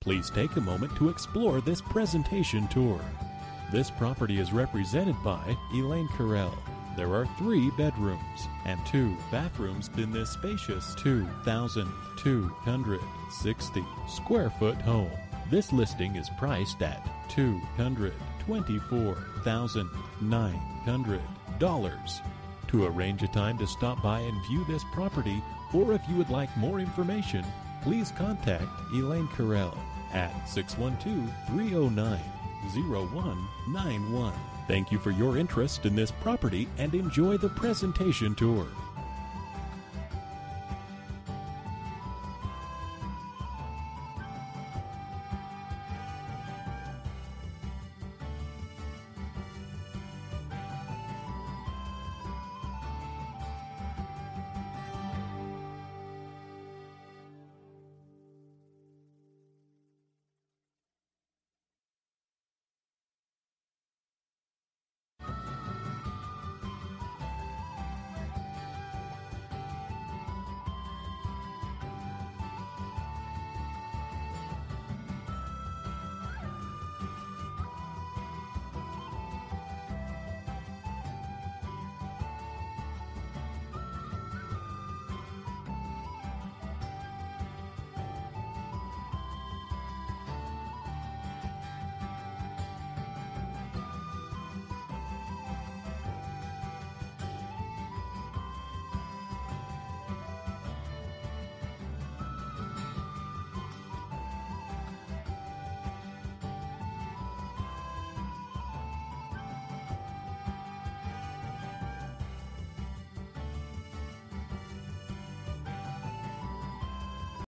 Please take a moment to explore this presentation tour. This property is represented by Elaine Karel. There are 3 bedrooms and 2 bathrooms in this spacious 2,260 square foot home. This listing is priced at $224,900. To arrange a time to stop by and view this property, or if you would like more information, please contact Elaine Karel at 612-309-0191. Thank you for your interest in this property and enjoy the presentation tour.